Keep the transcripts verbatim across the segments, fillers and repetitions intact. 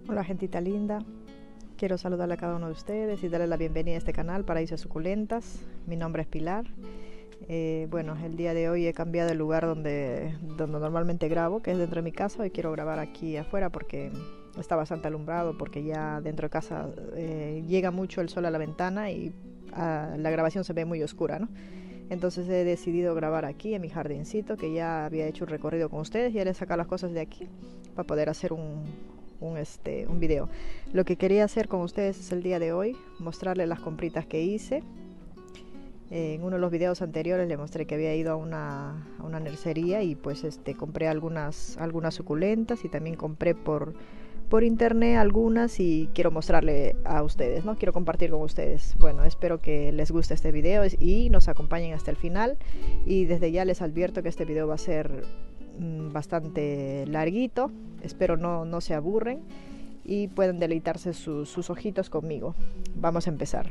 Hola gentita linda, quiero saludarle a cada uno de ustedes y darle la bienvenida a este canal Paraísos Suculentas. Mi nombre es Pilar. Eh, bueno, el día de hoy he cambiado el lugar donde, donde normalmente grabo, que es dentro de mi casa. Y quiero grabar aquí afuera porque está bastante alumbrado, porque ya dentro de casa eh, llega mucho el sol a la ventana y a, la grabación se ve muy oscura, ¿no? Entonces he decidido grabar aquí en mi jardincito, que ya había hecho un recorrido con ustedes y ahora he sacado las cosas de aquí para poder hacer un, un, este, un video. Lo que quería hacer con ustedes es el día de hoy mostrarles las compritas que hice. Eh, en uno de los videos anteriores les mostré que había ido a una, a una nercería y pues este, compré algunas, algunas suculentas y también compré por, por internet algunas y quiero mostrarle a ustedes, ¿no? Quiero compartir con ustedes. Bueno, espero que les guste este video y nos acompañen hasta el final. Y desde ya les advierto que este video va a ser mmm, bastante larguito. Espero no, no se aburren y pueden deleitarse su, sus ojitos conmigo. Vamos a empezar.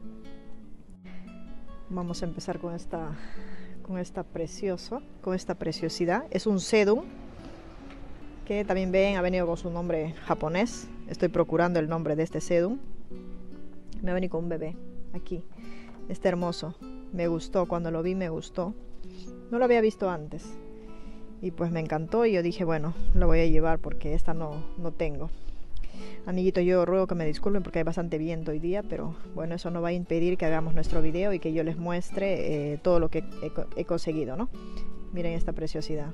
Vamos a empezar con esta, con esta precioso, con esta preciosidad. Es un sedum, que también ven, ha venido con su nombre japonés. Estoy procurando el nombre de este sedum. Me ha venido con un bebé aquí. Está hermoso. Me gustó, cuando lo vi me gustó. No lo había visto antes. Y pues me encantó y yo dije, bueno, lo voy a llevar porque esta no, no tengo. Amiguito, yo ruego que me disculpen porque hay bastante viento hoy día, pero bueno, eso no va a impedir que hagamos nuestro video y que yo les muestre eh, todo lo que he, he conseguido, ¿no? Miren esta preciosidad.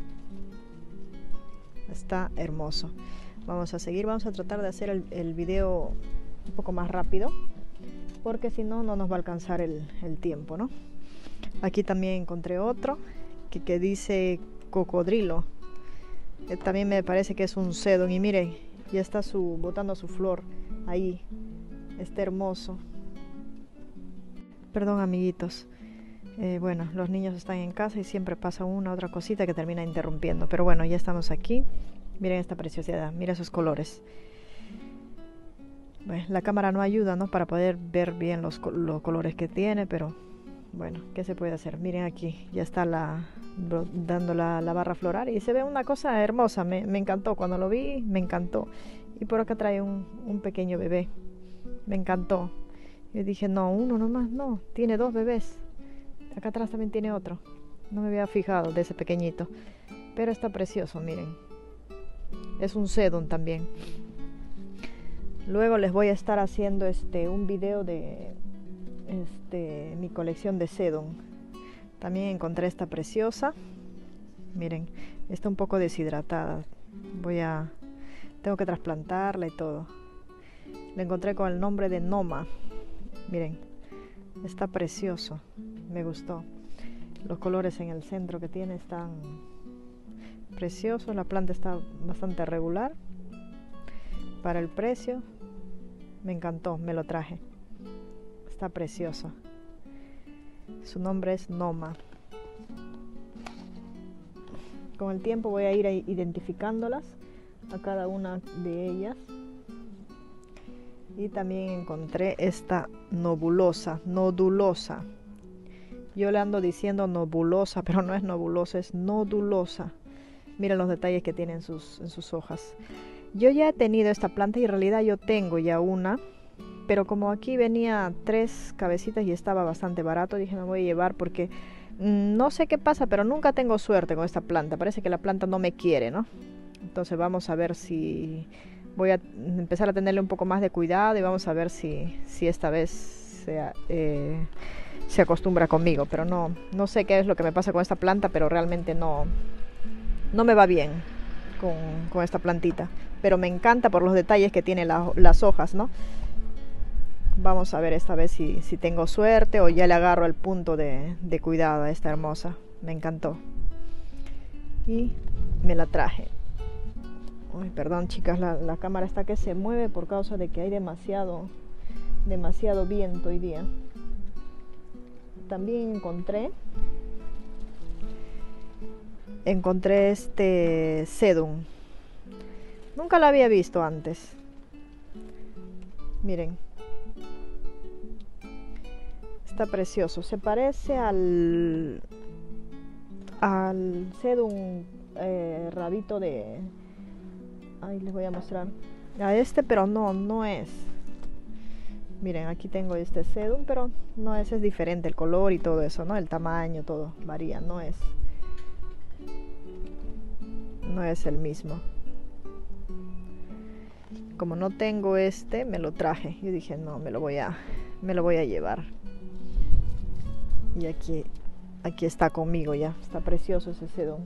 Está hermoso. Vamos a seguir, vamos a tratar de hacer el, el video un poco más rápido, porque si no, no nos va a alcanzar el, el tiempo, ¿no? Aquí también encontré otro que, que dice cocodrilo. Eh, también me parece que es un sedum y miren, ya está su, botando su flor ahí. Está hermoso. Perdón, amiguitos. Eh, bueno, los niños están en casa y siempre pasa una otra cosita que termina interrumpiendo. Pero bueno, ya estamos aquí. Miren esta preciosidad, miren esos colores. Bueno, la cámara no ayuda, ¿no? Para poder ver bien los, los colores que tiene, pero bueno, ¿qué se puede hacer? Miren aquí, ya está la, dando la, la barra floral y se ve una cosa hermosa. Me, me encantó, cuando lo vi, me encantó. Y por acá trae un, un pequeño bebé. Me encantó. Yo dije, no, uno nomás, no, tiene dos bebés. Acá atrás también tiene otro. No me había fijado de ese pequeñito. Pero está precioso, miren. Es un sedum también. Luego les voy a estar haciendo este un video de este mi colección de sedum. También encontré esta preciosa. Miren, está un poco deshidratada. Voy a... Tengo que trasplantarla y todo. La encontré con el nombre de Noma. Miren, está precioso. Me gustó. Los colores en el centro que tiene están preciosos. La planta está bastante regular. Para el precio, me encantó, me lo traje. Está precioso. Su nombre es Noma. Con el tiempo voy a ir identificándolas a cada una de ellas. Y también encontré esta nobulosa, nodulosa. Yo le ando diciendo nobulosa, pero no es nobulosa, es nodulosa. Miren los detalles que tiene en sus, en sus hojas. Yo ya he tenido esta planta y en realidad yo tengo ya una. Pero como aquí venía tres cabecitas y estaba bastante barato, dije me voy a llevar porque mmm, no sé qué pasa, pero nunca tengo suerte con esta planta. Parece que la planta no me quiere, ¿no? Entonces vamos a ver si... Voy a empezar a tenerle un poco más de cuidado y vamos a ver si, si esta vez se, eh, se acostumbra conmigo. Pero no, no sé qué es lo que me pasa con esta planta, pero realmente no, no me va bien con, con esta plantita. Pero me encanta por los detalles que tiene la, las hojas, ¿no? Vamos a ver esta vez si, si tengo suerte o ya le agarro el punto de, de cuidado a esta hermosa. Me encantó. Y me la traje. Uy, perdón chicas, la, la cámara está que se mueve por causa de que hay demasiado, demasiado viento hoy día. También encontré, encontré este sedum. Nunca lo había visto antes. Miren. Está precioso. Se parece al, al sedum eh, rabito de... Ahí les voy a mostrar. a este, pero no, no es. Miren, aquí tengo este sedum, pero no es, es diferente el color y todo eso, ¿no? El tamaño, todo varía, no es. No es el mismo. Como no tengo este, me lo traje. Yo dije, no, me lo voy a, me lo voy a llevar. Y aquí, aquí está conmigo ya. Está precioso ese sedum.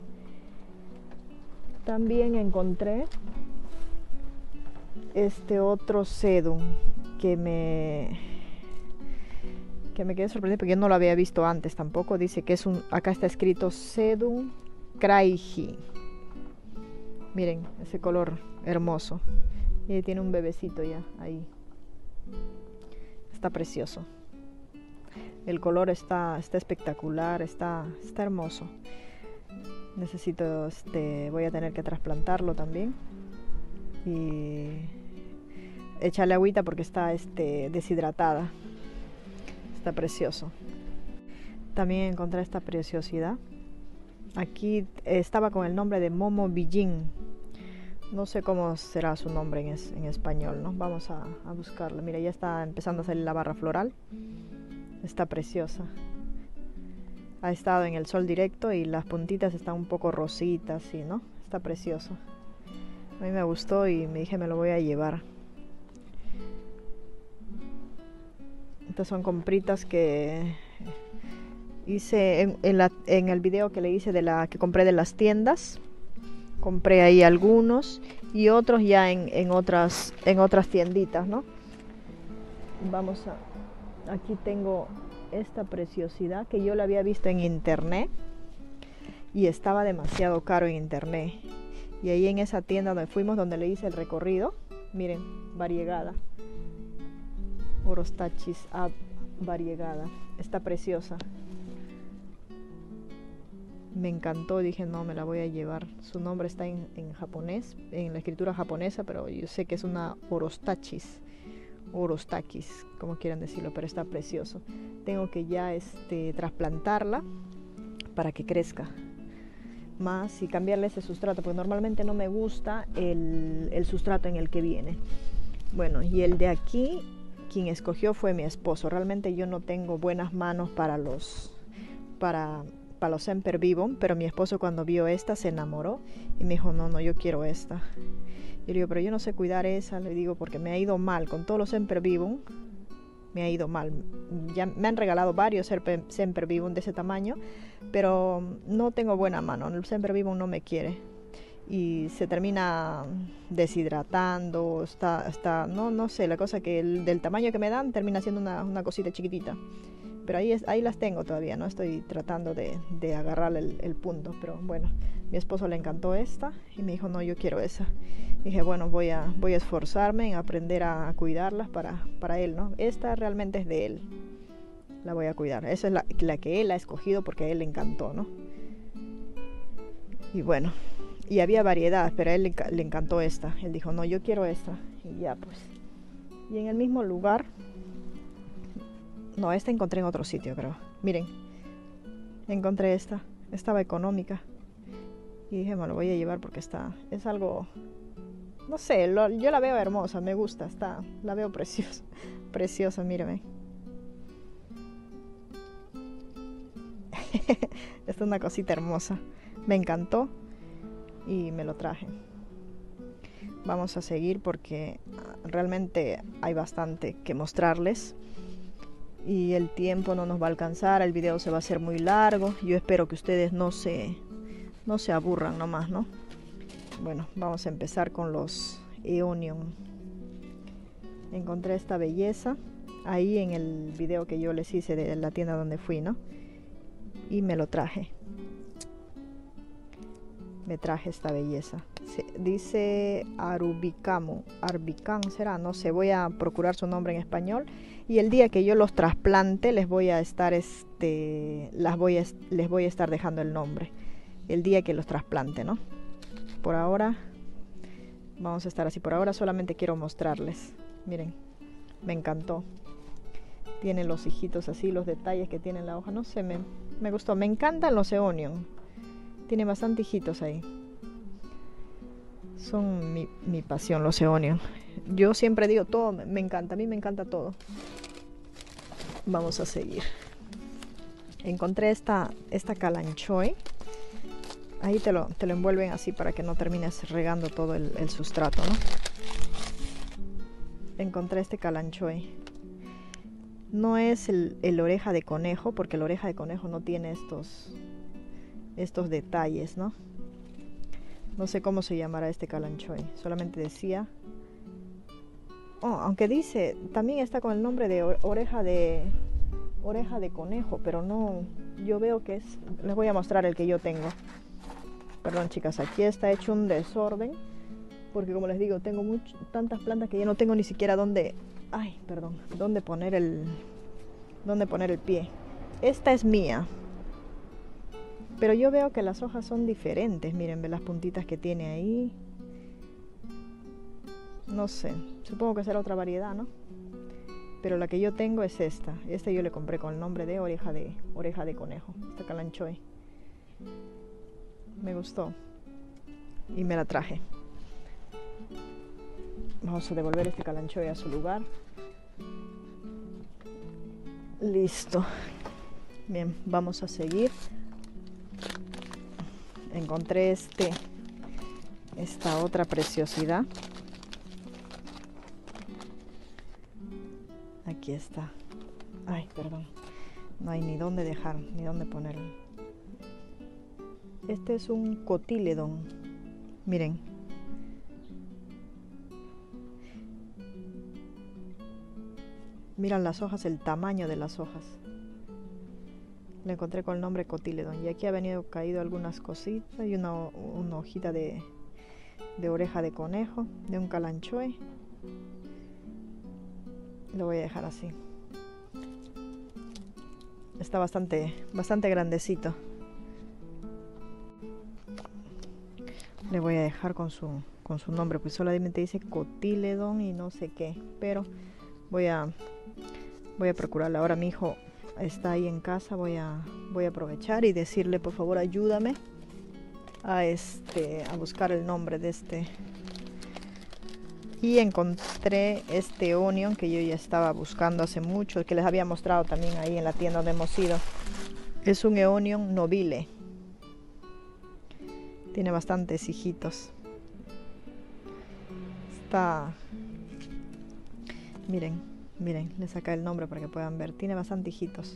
También encontré este otro sedum que me que me quedé sorprendida porque yo no lo había visto antes tampoco. Dice que es un, acá está escrito sedum craigi. Miren ese color hermoso. Y tiene un bebecito ya ahí. Está precioso. El color está, está espectacular, está, está hermoso. Necesito, este, voy a tener que trasplantarlo también. Y echarle agüita porque está este, deshidratada. Está precioso. También encontré esta preciosidad. Aquí estaba con el nombre de Momo Bijin. No sé cómo será su nombre en, es, en español, ¿no? Vamos a, a buscarlo. Mira, ya está empezando a salir la barra floral. Está preciosa. Ha estado en el sol directo y las puntitas están un poco rositas, ¿sí, no? Está precioso. A mí me gustó y me dije, me lo voy a llevar. Estas son compritas que hice en, en, la, en el video que le hice de la que compré de las tiendas. Compré ahí algunos y otros ya en, en, otras, en otras tienditas, ¿no? Vamos a... Aquí tengo esta preciosidad que yo la había visto en internet y estaba demasiado caro en internet. Y ahí en esa tienda donde fuimos, donde le hice el recorrido, miren, variegada. Orostachis ab variegada. Está preciosa. Me encantó, dije no, me la voy a llevar. Su nombre está en, en japonés, en la escritura japonesa, pero yo sé que es una Orostachis, Orostakis, como quieran decirlo, pero está precioso. Tengo que ya este, trasplantarla para que crezca más y cambiarle ese sustrato, porque normalmente no me gusta el, el sustrato en el que viene. Bueno, y el de aquí, quien escogió fue mi esposo. Realmente yo no tengo buenas manos para los... para... para los Sempervivum, pero mi esposo cuando vio esta se enamoró y me dijo, no, no, yo quiero esta. Y le digo, pero yo no sé cuidar esa, le digo, porque me ha ido mal con todos los Sempervivum, me ha ido mal. Ya me han regalado varios Sempervivum de ese tamaño, pero no tengo buena mano, el Sempervivum no me quiere y se termina deshidratando, está, está no, no sé, la cosa que el, del tamaño que me dan termina siendo una, una cosita chiquitita. Pero ahí, es, ahí las tengo todavía, no estoy tratando de, de agarrar el, el punto. Pero bueno, mi esposo le encantó esta y me dijo, no, yo quiero esa. Dije, bueno, voy a, voy a esforzarme en aprender a cuidarlas para, para él, ¿no? Esta realmente es de él, la voy a cuidar. Esa es la, la que él ha escogido porque a él le encantó, ¿no? Y bueno, y había variedad, pero a él le, le encantó esta. Él dijo, no, yo quiero esta. Y ya pues. Y en el mismo lugar... No, esta encontré en otro sitio, creo. Miren, encontré esta. Estaba económica. Y dije, me lo voy a llevar porque está... Es algo... No sé, lo, yo la veo hermosa, me gusta. Está, la veo preciosa. Preciosa, mírame. Es una cosita hermosa. Me encantó. Y me lo traje. Vamos a seguir porque realmente hay bastante que mostrarles. Y el tiempo no nos va a alcanzar, el video se va a hacer muy largo. Yo espero que ustedes no se, no se aburran nomás, ¿no? Bueno, vamos a empezar con los Eonium. Encontré esta belleza ahí en el video que yo les hice de la tienda donde fui, ¿no? Y me lo traje. Me traje esta belleza. Se, dice Arubicamo. Arbicam será, no sé, voy a procurar su nombre en español. Y el día que yo los trasplante les voy a estar este las voy a, les voy a estar dejando el nombre. El día que los trasplante, ¿no? Por ahora vamos a estar así. Por ahora solamente quiero mostrarles. Miren, me encantó. Tiene los hijitos así, los detalles que tiene la hoja. No sé, me, me gustó. Me encantan los Eonium. Tiene bastante hijitos ahí. Son mi, mi pasión los eonios. Yo siempre digo todo, me, me encanta, a mí me encanta todo. Vamos a seguir. Encontré esta, esta calanchoe. Ahí te lo, te lo envuelven así para que no termines regando todo el, el sustrato, ¿no? Encontré este calanchoe. No es el, el oreja de conejo, porque el oreja de conejo no tiene estos, estos detalles, ¿no? No sé cómo se llamará este calanchoe. Solamente decía... Oh, aunque dice, también está con el nombre de oreja de... Oreja de conejo, pero no... Yo veo que es... Les voy a mostrar el que yo tengo. Perdón, chicas, aquí está hecho un desorden. Porque como les digo, tengo much, tantas plantas que ya no tengo ni siquiera dónde... Ay, perdón. Dónde poner el... Dónde poner el pie. Esta es mía. Pero yo veo que las hojas son diferentes. Miren, ve las puntitas que tiene ahí. No sé. Supongo que será otra variedad, ¿no? Pero la que yo tengo es esta. Esta yo le compré con el nombre de oreja de, oreja de conejo. Esta calanchoe. Me gustó. Y me la traje. Vamos a devolver este calanchoe a su lugar. Listo. Bien, vamos a seguir. Encontré este, esta otra preciosidad. Aquí está. Ay, perdón. No hay ni dónde dejar, ni dónde ponerlo. Este es un cotiledón. Miren. Miran las hojas, el tamaño de las hojas. Lo encontré con el nombre cotiledón. Y aquí ha venido caído algunas cositas. Y una, una hojita de, de oreja de conejo. De un calanchoe. Lo voy a dejar así. Está bastante, bastante grandecito. Le voy a dejar con su, con su nombre. Pues solamente dice cotiledón y no sé qué. Pero voy a, voy a procurarlo. Ahora mi hijo está ahí en casa. Voy a, voy a aprovechar y decirle, por favor, ayúdame a, este, a buscar el nombre de este. Y encontré este onion que yo ya estaba buscando hace mucho, que les había mostrado también ahí en la tienda donde hemos ido. Es un onion nobile. Tiene bastantes hijitos. Está... Miren, miren, le saca el nombre para que puedan ver. Tiene bastantes hijitos.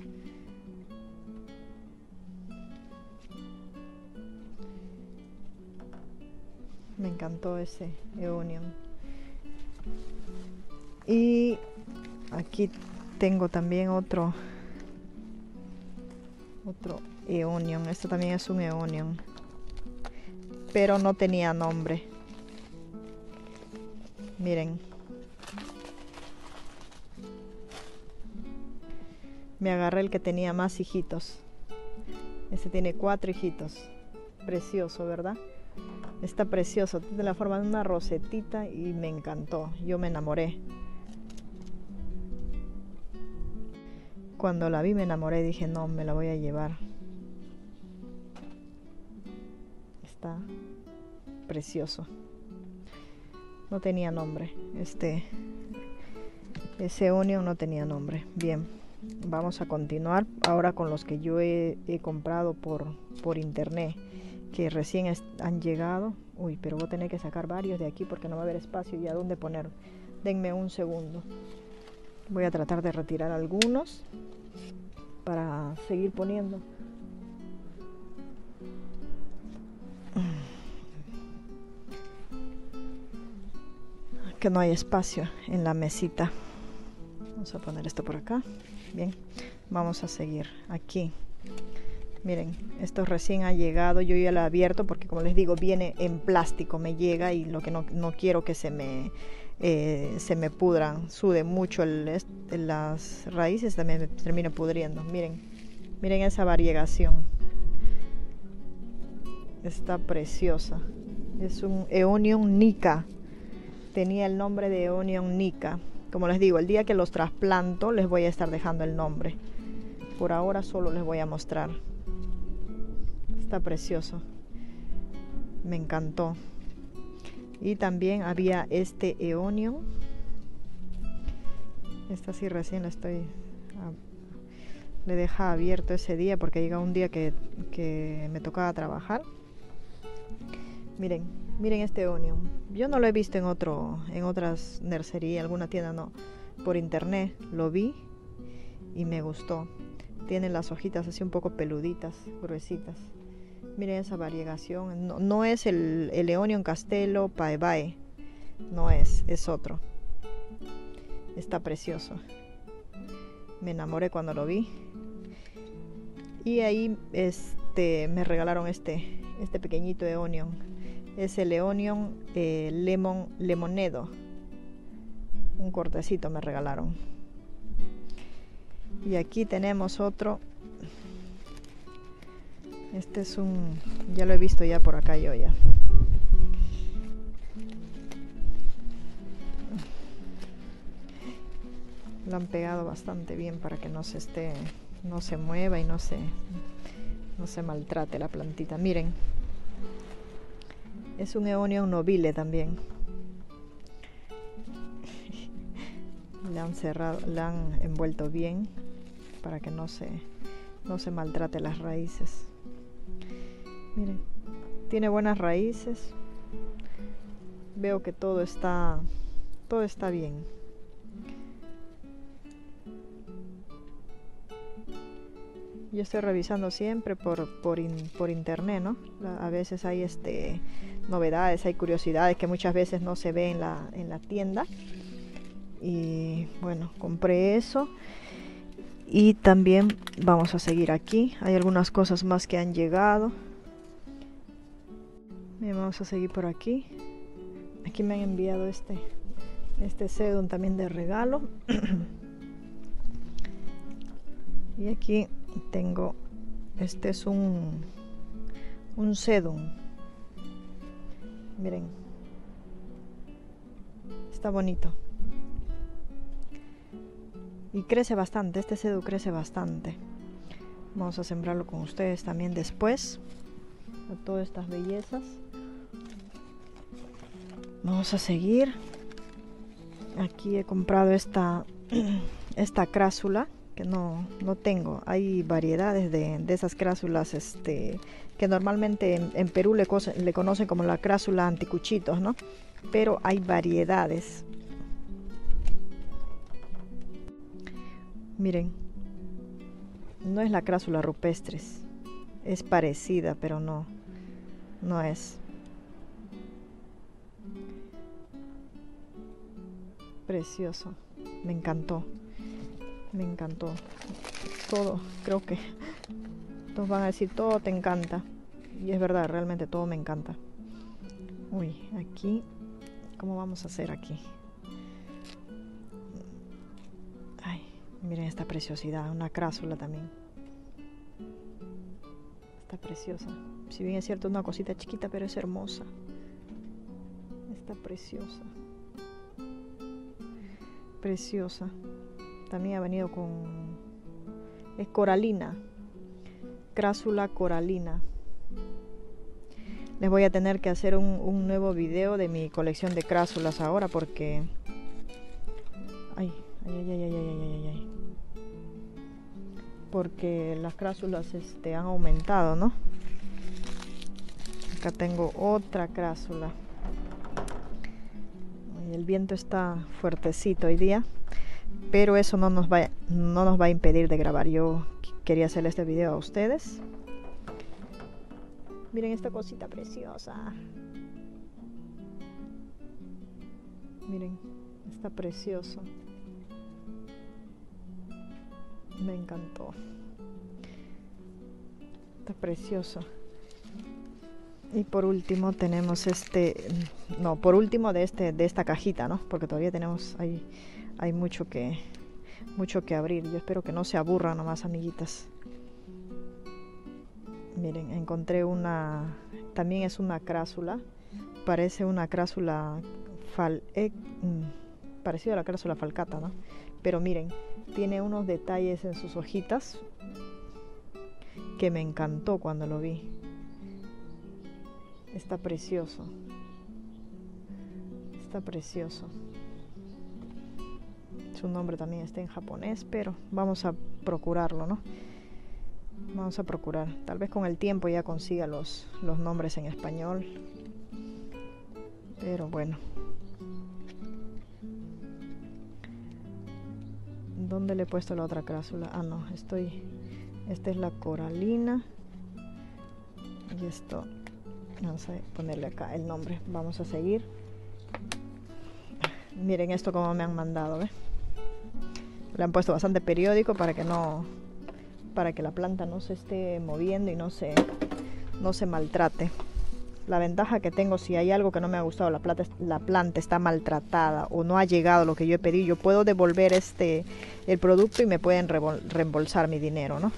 Me encantó ese onion. Y aquí tengo también otro otro eonion. Esto también es un eonion, pero no tenía nombre. Miren, me agarré el que tenía más hijitos. Este tiene cuatro hijitos. Precioso, ¿verdad? Está precioso. Tiene la forma de una rosetita y me encantó. Yo me enamoré. Cuando la vi me enamoré y dije, no, me la voy a llevar. Está precioso. No tenía nombre. Este, ese onion no tenía nombre. Bien, vamos a continuar ahora con los que yo he, he comprado por, por internet, que recién han llegado. Uy, pero voy a tener que sacar varios de aquí porque no va a haber espacio y a dónde poner. Denme un segundo. Voy a tratar de retirar algunos para seguir poniendo. Que no hay espacio en la mesita. Vamos a poner esto por acá. Bien, vamos a seguir aquí. Miren, esto recién ha llegado. Yo ya lo he abierto porque, como les digo, viene en plástico, me llega, y lo que no, no quiero que se me eh, se me pudran, sude mucho el, el, las raíces, también me termine pudriendo. Miren, miren esa variegación. Está preciosa. Es un Eonion Nica. Tenía el nombre de Eonion Nica. Como les digo, el día que los trasplanto les voy a estar dejando el nombre. Por ahora solo les voy a mostrar. Está precioso. Me encantó. Y también había este Eonion. Esta sí recién la estoy... A, le deja abierto ese día porque llega un día que, que me tocaba trabajar. Miren, miren este Eonion. Yo no lo he visto en otro, en otras nurserías, alguna tienda no. Por internet lo vi y me gustó. Tiene las hojitas así un poco peluditas, gruesitas. Miren esa variegación. No, no es el, el Eonion Castello Paebae. No es, es otro. Está precioso. Me enamoré cuando lo vi. Y ahí este, me regalaron este, este pequeñito Eonion. Es el Eonion eh, Lemon Lemonedo. Un cortecito me regalaron. Y aquí tenemos otro. Este es un... ya lo he visto ya por acá yo ya. Lo han pegado bastante bien para que no se esté... no se mueva y no se... no se maltrate la plantita. Miren. Es un Eonion Nobile también. Le han cerrado, le han envuelto bien para que no se, no se maltrate las raíces. Miren, tiene buenas raíces. Veo que todo está, todo está bien. Yo estoy revisando siempre por, por, in, por internet, ¿no? A veces hay este, novedades, hay curiosidades que muchas veces no se ve en la, en la tienda. Y bueno, compré eso. Y también vamos a seguir aquí. Hay algunas cosas más que han llegado. Bien, vamos a seguir por aquí. Aquí me han enviado este, este sedum también de regalo. Y aquí tengo, este es un, un sedum. Miren. Está bonito. Y crece bastante, este sedum crece bastante. Vamos a sembrarlo con ustedes también después. A todas estas bellezas. Vamos a seguir. Aquí he comprado esta, esta crásula que no, no tengo. Hay variedades de, de esas crásulas este, que normalmente en, en Perú le, le conocen como la crásula anticuchitos, ¿no? Pero hay variedades. Miren, no es la crásula rupestris, es parecida, pero no, no es. Precioso, me encantó, me encantó. Todo, creo que todos van a decir, todo te encanta. Y es verdad, realmente todo me encanta. Uy, aquí, ¿cómo vamos a hacer aquí? Miren esta preciosidad, una crásula también. Está preciosa. Si bien es cierto, una cosita chiquita, pero es hermosa. Está preciosa. Preciosa. También ha venido con... es coralina. Crásula coralina. Les voy a tener que hacer un, un nuevo video de mi colección de crásulas ahora porque... Ay, ay, ay, ay, ay, ay, ay, ay. Porque las crásulas este, han aumentado, ¿no? Acá tengo otra crásula. El viento está fuertecito hoy día, pero eso no nos va, no nos va a impedir de grabar. Yo quería hacerle este video a ustedes. Miren esta cosita preciosa. Miren, está precioso. Me encantó. Está precioso. Y por último tenemos este, no, por último de este, de esta cajita, ¿no? Porque todavía tenemos, hay, hay mucho que, mucho que abrir. Yo espero que no se aburran nomás, amiguitas. Miren, encontré una, también es una crásula. Parece una crásula fal, eh, parecido a la crásula falcata, ¿no? Pero miren, tiene unos detalles en sus hojitas que me encantó cuando lo vi. Está precioso. Está precioso. Su nombre también está en japonés, pero vamos a procurarlo, ¿no? Vamos a procurar. Tal vez con el tiempo ya consiga los, los nombres en español. Pero bueno. ¿Dónde le he puesto la otra crásula? Ah, no, estoy... Esta es la coralina. Y esto... Vamos a ponerle acá el nombre. Vamos a seguir. Miren esto como me han mandado, ¿ves? Le han puesto bastante periódico para que no... Para que la planta no se esté moviendo y no se... No se maltrate. La ventaja que tengo, si hay algo que no me ha gustado, la planta, la planta está maltratada o no ha llegado lo que yo he pedido, yo puedo devolver este el producto y me pueden reembolsar mi dinero, ¿no?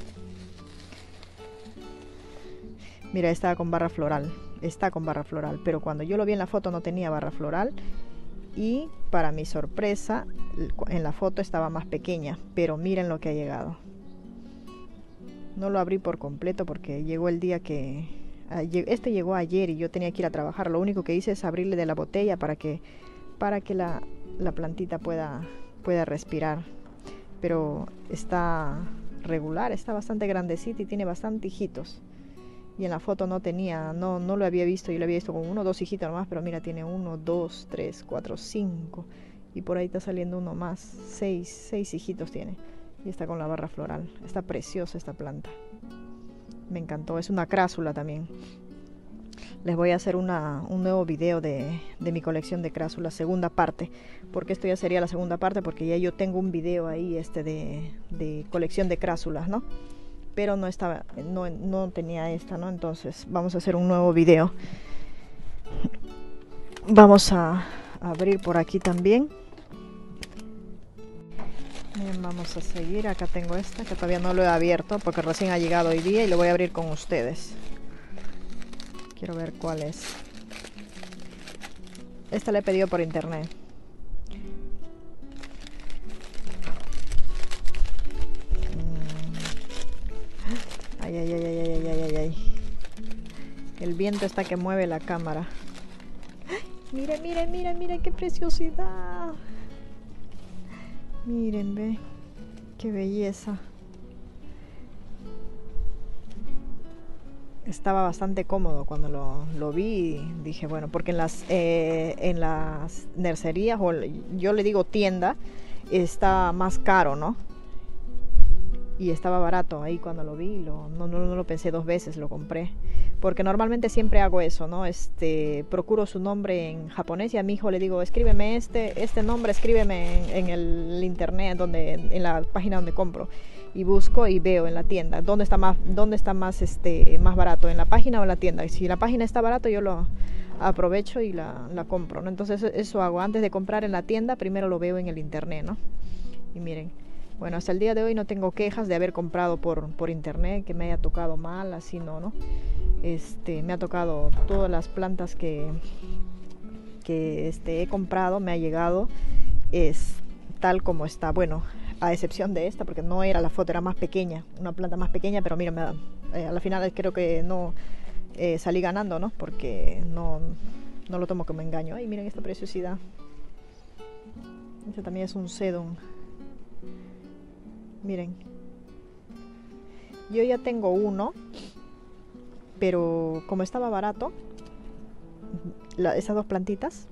Mira, está con barra floral, está con barra floral, pero cuando yo lo vi en la foto no tenía barra floral y para mi sorpresa en la foto estaba más pequeña, pero miren lo que ha llegado. No lo abrí por completo porque llegó el día que... Este llegó ayer y yo tenía que ir a trabajar. Lo único que hice es abrirle de la botella para que, para que la, la plantita pueda, pueda respirar. Pero está regular, está bastante grandecita y tiene bastante hijitos. Y en la foto no tenía, no, no lo había visto. Yo lo había visto con uno o dos hijitos nomás, pero mira, tiene uno, dos, tres, cuatro, cinco. Y por ahí está saliendo uno más, seis, seis hijitos tiene. Y está con la barra floral. Está preciosa esta planta. Me encantó, es una crásula también. Les voy a hacer una, un nuevo video de, de mi colección de crásulas, segunda parte, porque esto ya sería la segunda parte, porque ya yo tengo un video ahí este de, de colección de crásulas, ¿no? Pero no estaba, no, no tenía esta, ¿no? Entonces vamos a hacer un nuevo video. Vamos a, a abrir por aquí también. Bien, vamos a seguir. Acá tengo esta que todavía no lo he abierto porque recién ha llegado hoy día y lo voy a abrir con ustedes. Quiero ver cuál es. Esta la he pedido por internet. Ay, ay, ay, ay, ay, ay, ay, ay. El viento está que mueve la cámara. Miren, miren, miren, miren qué preciosidad. Miren, ve, qué belleza. Estaba bastante cómodo cuando lo, lo vi. Dije, bueno, porque en las, eh, en las nercerías, o yo le digo tienda, está más caro, ¿no? Y estaba barato ahí cuando lo vi. Lo, no, no, no lo pensé dos veces, lo compré. Porque normalmente siempre hago eso, ¿no? Este, procuro su nombre en japonés y a mi hijo le digo, escríbeme este, este nombre, escríbeme en, en el internet, donde, en la página donde compro. Y busco y veo en la tienda dónde está más, dónde está más, este, más barato, en la página o en la tienda. Y si la página está barato, yo lo aprovecho y la, la compro, ¿no? Entonces eso hago. Antes de comprar en la tienda, primero lo veo en el internet, ¿no? Y miren. Bueno, hasta el día de hoy no tengo quejas de haber comprado por, por internet, que me haya tocado mal, así no, ¿no? Este, me ha tocado todas las plantas que, que este, he comprado, me ha llegado, es tal como está. Bueno, a excepción de esta, porque no era la foto, era más pequeña, una planta más pequeña, pero mira, me da, eh, a la final creo que no eh, salí ganando, ¿no? Porque no, no lo tomo como engaño. Ay, miren esta preciosidad. Este también es un sedum. Miren, yo ya tengo uno, pero como estaba barato, la, esas dos plantitas,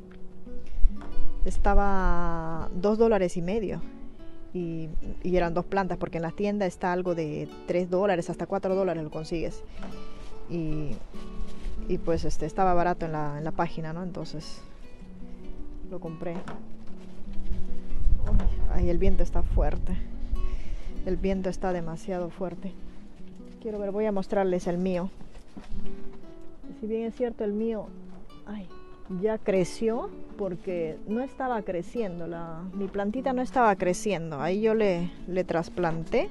estaba dos dólares y medio. Y, y eran dos plantas, porque en la tienda está algo de tres dólares, hasta cuatro dólares lo consigues. Y, y pues este estaba barato en la, en la página, ¿no? Entonces lo compré. Ay, el viento está fuerte. El viento está demasiado fuerte. Quiero ver, voy a mostrarles el mío. Si bien es cierto, el mío ay, ya creció, porque no estaba creciendo. La, mi plantita no estaba creciendo. Ahí yo le, le trasplanté.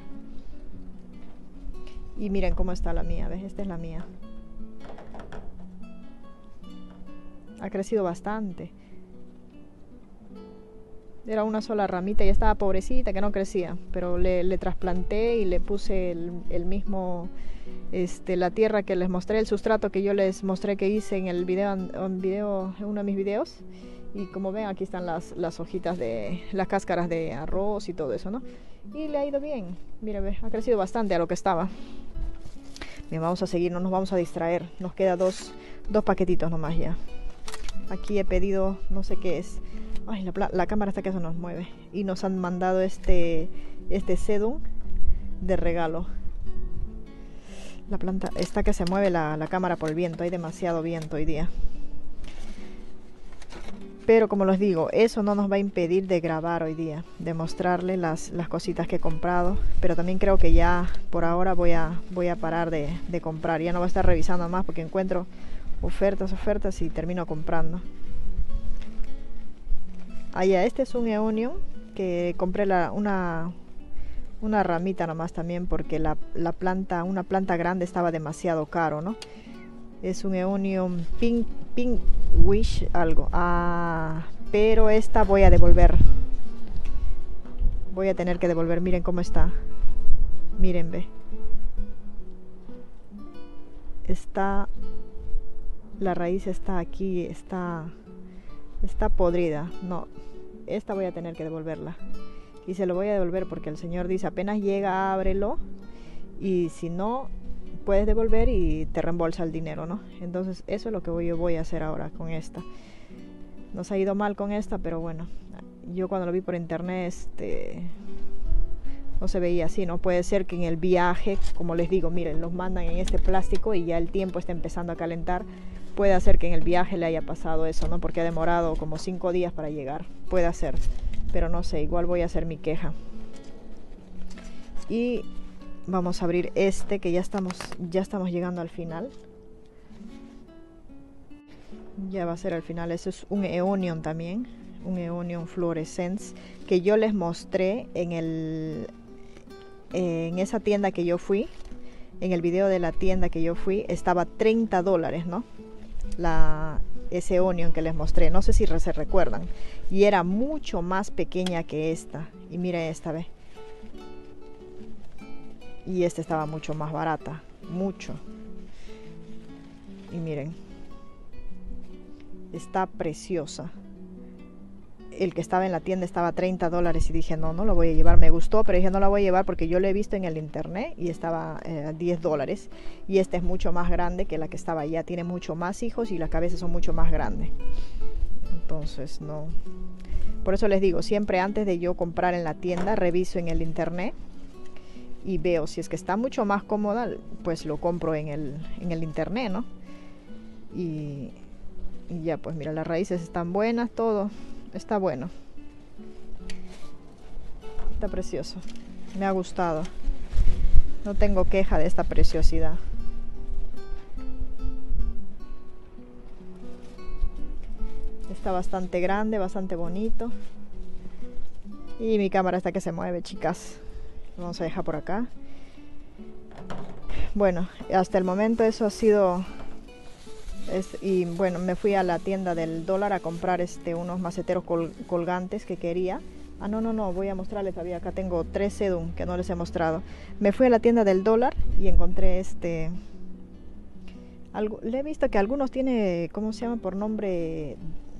Y miren cómo está la mía. ¿Ves? Esta es la mía. Ha crecido bastante. Era una sola ramita y estaba pobrecita que no crecía, pero le, le trasplanté y le puse el, el mismo, este, la tierra que les mostré, el sustrato que yo les mostré que hice en el video, en, video, en uno de mis videos, Y como ven, aquí están las, las hojitas de las cáscaras de arroz y todo eso, ¿no? Y le ha ido bien. Mira, ve, ha crecido bastante a lo que estaba. Bien, vamos a seguir, no nos vamos a distraer. Nos queda dos, dos paquetitos nomás ya. Aquí he pedido, no sé qué es. Ay, la, la cámara está que se nos mueve. Y nos han mandado este, este sedum de regalo. La planta está que se mueve la, la cámara por el viento. Hay demasiado viento hoy día. Pero como les digo, eso no nos va a impedir de grabar hoy día, de mostrarles las, las cositas que he comprado. Pero también creo que ya por ahora voy a, voy a parar de, de comprar. Ya no voy a estar revisando más porque encuentro ofertas, ofertas y termino comprando. Allá, este es un Eonium que compré la, una, una ramita nomás también porque la, la planta, una planta grande estaba demasiado caro, ¿no? Es un Eonium Pink, Pink Wish algo. Ah, pero esta voy a devolver. Voy a tener que devolver. Miren cómo está. Miren, ve. Está... La raíz está aquí. Está... Está podrida. No. Esta voy a tener que devolverla. Y se lo voy a devolver porque el señor dice apenas llega, ábrelo. Y si no... puedes devolver y te reembolsa el dinero, ¿no? Entonces eso es lo que voy, yo voy a hacer ahora con esta. Nos ha ido mal con esta, pero bueno, yo cuando lo vi por internet este no se veía así, ¿no? Puede ser que en el viaje, como les digo, miren, los mandan en este plástico y ya el tiempo está empezando a calentar. Puede ser que en el viaje le haya pasado eso, ¿no? Porque ha demorado como cinco días para llegar. Puede ser, pero no sé, igual voy a hacer mi queja. Y vamos a abrir este que ya estamos, ya estamos llegando al final. Ya va a ser al final. Este es un Eonium también. Un Eonium Fluorescens que yo les mostré en el en esa tienda que yo fui. En el video de la tienda que yo fui estaba treinta dólares, ¿no? La, ese Eonium que les mostré. No sé si se recuerdan. Y era mucho más pequeña que esta. Y mira esta, ve. Y esta estaba mucho más barata, mucho. Y miren, está preciosa. El que estaba en la tienda estaba a treinta dólares y dije no, no lo voy a llevar. Me gustó, pero dije no la voy a llevar porque yo lo he visto en el internet y estaba eh, a diez dólares. Y esta es mucho más grande que la que estaba allá. Tiene mucho más hijos y las cabezas son mucho más grandes. Entonces no. Por eso les digo, siempre antes de yo comprar en la tienda, reviso en el internet. Y veo si es que está mucho más cómoda, pues lo compro en el, en el internet, ¿no? Y, y ya, pues mira, las raíces están buenas, todo está bueno. Está precioso. Me ha gustado. No tengo queja de esta preciosidad. Está bastante grande, bastante bonito. Y mi cámara está que se mueve, chicas. Lo vamos a dejar por acá. Bueno, hasta el momento eso ha sido es, y bueno, me fui a la tienda del dólar a comprar este unos maceteros col, colgantes que quería. Ah, no, no, no, voy a mostrarles todavía. Acá tengo tres sedum que no les he mostrado. Me fui a la tienda del dólar y encontré este algo, le he visto que algunos tiene, ¿cómo se llama por nombre?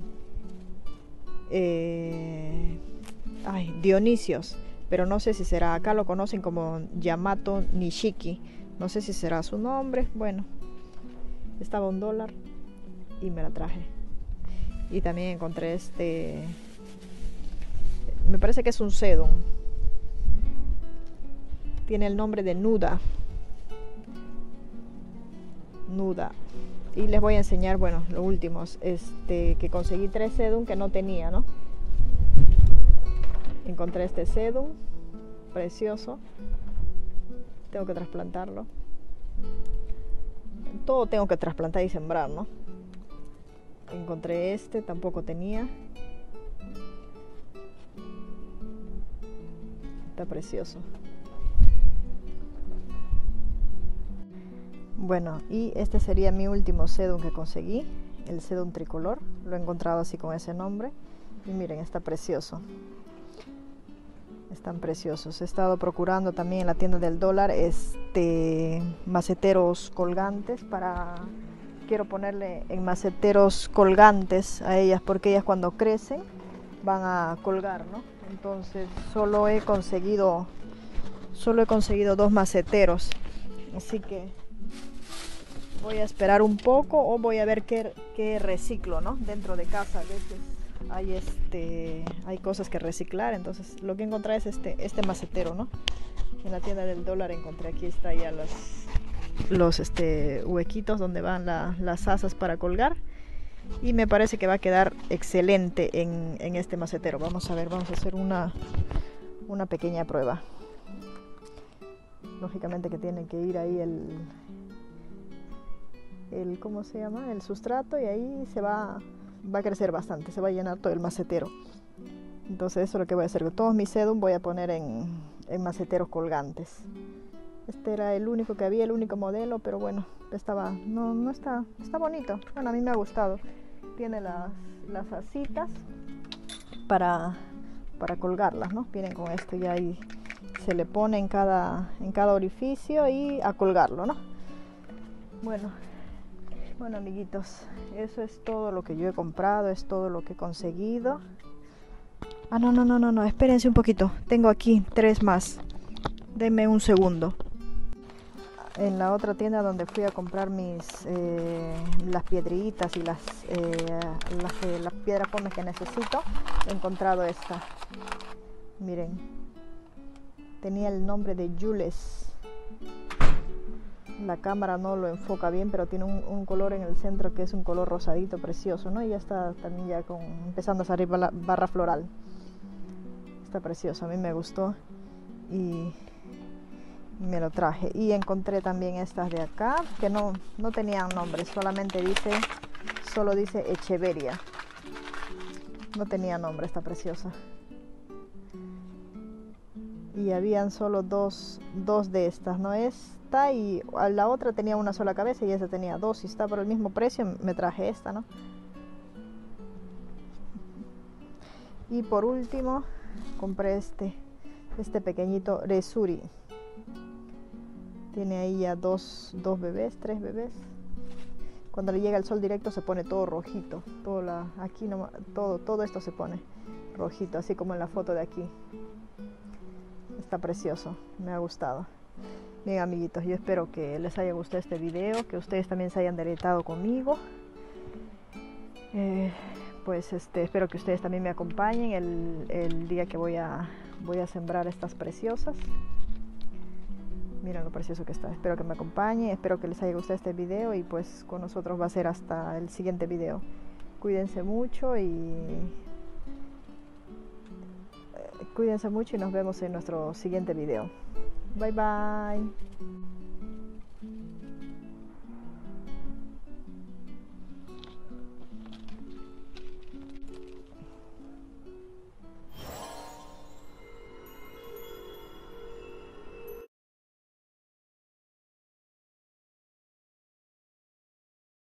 Eh, ay, Dionisios. Pero no sé si será, acá lo conocen como Yamato Nishiki. No sé si será su nombre. Bueno, estaba un dólar y me la traje. Y también encontré este, me parece que es un sedum. Tiene el nombre de Nuda. Nuda. Y les voy a enseñar, bueno, los últimos. Este, que conseguí tres sedum que no tenía, ¿no? Encontré este sedum precioso. Tengo que trasplantarlo. Todo tengo que trasplantar y sembrar, ¿no? Encontré este, tampoco tenía. Está precioso. Bueno, y este sería mi último sedum que conseguí. El sedum tricolor. Lo he encontrado así con ese nombre. Y miren, está precioso. Están preciosos. He estado procurando también en la tienda del dólar este maceteros colgantes para quiero ponerle en maceteros colgantes a ellas, porque ellas cuando crecen van a colgar, ¿no? Entonces solo he conseguido solo he conseguido dos maceteros, así que voy a esperar un poco o voy a ver qué, qué reciclo, ¿no? Dentro de casa a veces hay este hay cosas que reciclar, entonces lo que encontré es este este macetero, ¿no? En la tienda del dólar encontré, aquí está ya los los este huequitos donde van la, las asas para colgar, y me parece que va a quedar excelente en, en este macetero. Vamos a ver, vamos a hacer una una pequeña prueba. Lógicamente que tiene que ir ahí el el ¿cómo se llama? El sustrato, y ahí se va va a crecer bastante, se va a llenar todo el macetero. Entonces eso es lo que voy a hacer. Todos mis sedum voy a poner en, en maceteros colgantes. Este era el único que había, el único modelo, pero bueno, estaba, no, no está, está bonito. Bueno, a mí me ha gustado. Tiene las, las asitas para, para colgarlas, ¿no? Vienen con esto ya y se le pone en cada, en cada orificio y a colgarlo, ¿no? Bueno, bueno amiguitos, eso es todo lo que yo he comprado, es todo lo que he conseguido. Ah, no, no, no, no, no, espérense un poquito. Tengo aquí tres más. Denme un segundo. En la otra tienda donde fui a comprar mis eh, las piedritas y las, eh, las, eh, las piedras pómez que necesito, he encontrado esta. Miren, tenía el nombre de Jules. La cámara no lo enfoca bien, pero tiene un, un color en el centro que es un color rosadito precioso, ¿no? Y ya está también ya con, empezando a salir la barra floral. Está precioso, a mí me gustó y me lo traje. Y encontré también estas de acá que no, no tenían nombre, solamente dice solo dice Echeveria, no tenía nombre, está preciosa. Y habían solo dos, dos de estas, no esta, y la otra tenía una sola cabeza y esa tenía dos, y está por el mismo precio, me traje esta, ¿no? Y por último compré este este pequeñito Resuri. Tiene ahí ya dos, dos bebés, tres bebés. Cuando le llega el sol directo se pone todo rojito, todo la, aquí no, todo, todo esto se pone rojito, así como en la foto de aquí. Está precioso, me ha gustado. Bien amiguitos, yo espero que les haya gustado este video, que ustedes también se hayan deleitado conmigo. Eh, pues este, espero que ustedes también me acompañen el, el día que voy a, voy a sembrar estas preciosas. Miren lo precioso que está. Espero que me acompañen, espero que les haya gustado este video, y pues con nosotros va a ser hasta el siguiente video. Cuídense mucho y cuídense mucho y nos vemos en nuestro siguiente video. Bye bye.